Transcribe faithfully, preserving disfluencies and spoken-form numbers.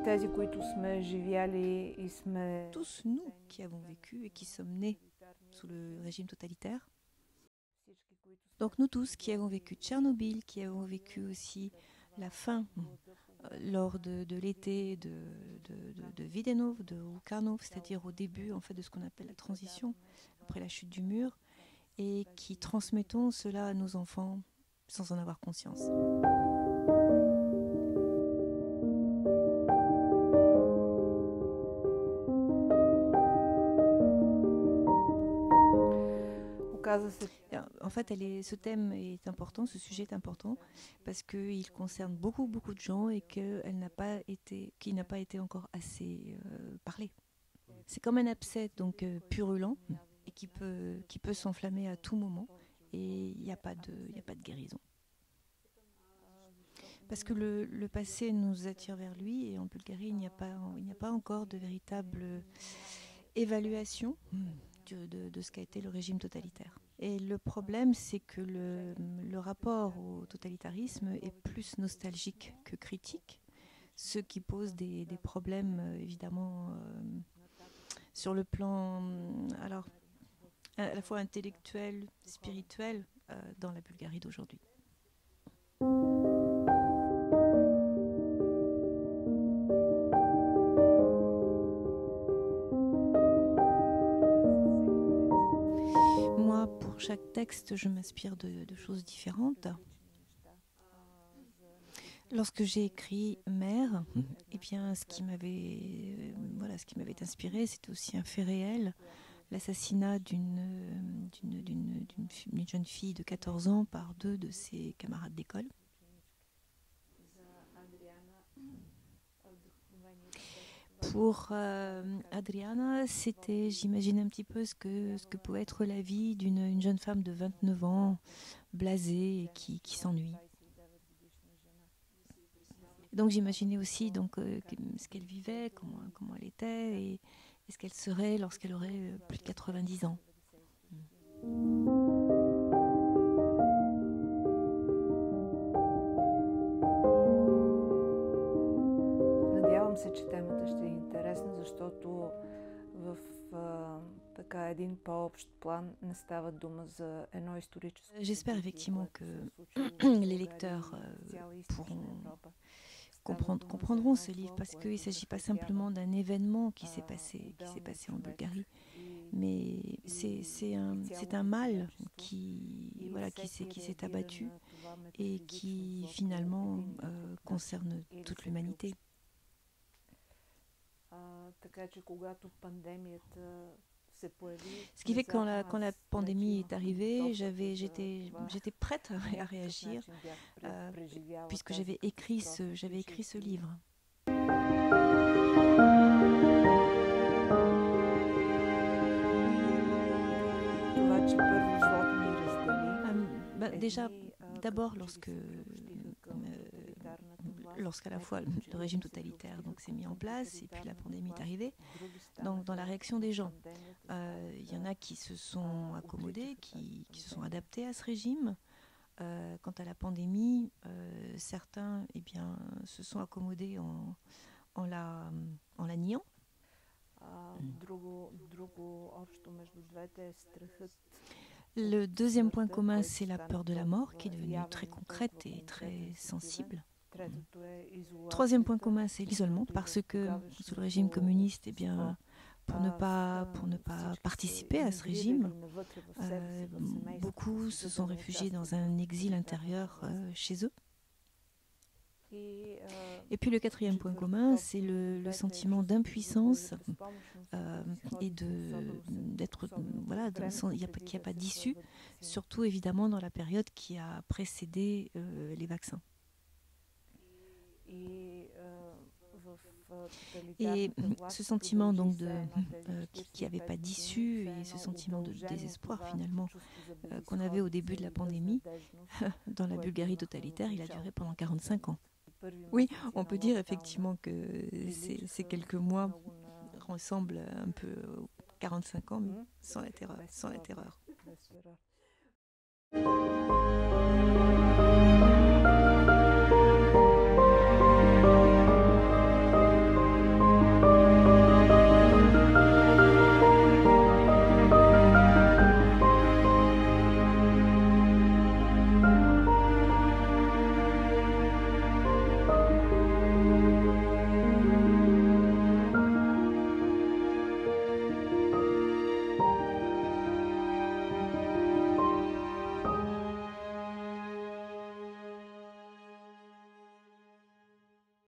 Tous nous qui avons vécu et qui sommes nés sous le régime totalitaire, donc nous tous qui avons vécu Tchernobyl, qui avons vécu aussi la faim euh, lors de, de l'été de, de, de, de Videnov, de Loukhanov, c'est-à-dire au début en fait, de ce qu'on appelle la transition, après la chute du mur, et qui transmettons cela à nos enfants sans en avoir conscience. En fait, elle est, ce thème est important, ce sujet est important, parce qu'il concerne beaucoup, beaucoup de gens et qu'elle n'a pas été, qu'il n'a pas été encore assez euh, parlé. C'est comme un abcès donc euh, purulent et qui peut, qui peut s'enflammer à tout moment et il n'y a pas de, il n'y a pas de guérison. Parce que le, le passé nous attire vers lui et en Bulgarie, il n'y a pas, il n'y a pas encore de véritable évaluation de, de, de ce qu'a été le régime totalitaire. Et le problème, c'est que le, le rapport au totalitarisme est plus nostalgique que critique, ce qui pose des, des problèmes évidemment euh, sur le plan alors, à la fois intellectuel, spirituel euh, dans la Bulgarie d'aujourd'hui. Moi, pour chaque texte, je m'inspire de, de choses différentes. Lorsque j'ai écrit Mère, eh bien, ce qui m'avait, euh, voilà, ce qui m'avait inspiré, c'était aussi un fait réel, l'assassinat d'une, d'une, d'une, d'une, d'une jeune fille de quatorze ans par deux de ses camarades d'école. Pour euh, Adriana, c'était, j'imagine un petit peu ce que, ce que pouvait être la vie d'une une jeune femme de vingt-neuf ans, blasée et qui, qui s'ennuie. Donc j'imaginais aussi donc, euh, ce qu'elle vivait, comment, comment elle était et, et ce qu'elle serait lorsqu'elle aurait euh, plus de quatre-vingt-dix ans. Надявам се, че темата ще е интересна, защото в а, така един по-общ план не става дума за едно историческо. J'espère effectivement que les lecteurs euh, pourront comprendre, comprendront ce livre parce qu'il ne s'agit pas simplement d'un événement qui s'est passé, qui s'est passé en Bulgarie, mais c'est, c'est, un, c'est un mal qui, voilà, qui, s'est, qui s'est abattu et qui finalement euh, concerne toute l'humanité. Ce qui fait que quand la, quand la pandémie est arrivée, j'avais, j'étais, j'étais prête à réagir euh, puisque j'avais écrit ce, j'avais écrit ce livre. Euh, bah, déjà, d'abord lorsque euh, lorsqu'à la fois le régime totalitaire donc, s'est mis en place et puis la pandémie est arrivée, donc dans la réaction des gens, il euh, y en a qui se sont accommodés, qui, qui se sont adaptés à ce régime. Euh, quant à la pandémie, euh, certains eh bien, se sont accommodés en, en, la, en la niant. Le deuxième point commun, c'est la peur de la mort qui est devenue très concrète et très sensible. Troisième point commun, c'est l'isolement, parce que sous le régime communiste, eh bien, pour ne pas, pour ne pas participer à ce régime, euh, beaucoup se sont réfugiés dans un exil intérieur euh, chez eux. Et puis le quatrième point commun, c'est le, le sentiment d'impuissance euh, et de, d'être, voilà, il n'y a, a pas d'issue, surtout évidemment dans la période qui a précédé euh, les vaccins. Et ce sentiment donc de, euh, qui n'avait pas d'issue et ce sentiment de désespoir finalement euh, qu'on avait au début de la pandémie, dans la Bulgarie totalitaire, il a duré pendant quarante-cinq ans. Oui, on peut dire effectivement que ces, ces quelques mois ressemblent un peu aux quarante-cinq ans, mais sans la terreur. Sans la terreur.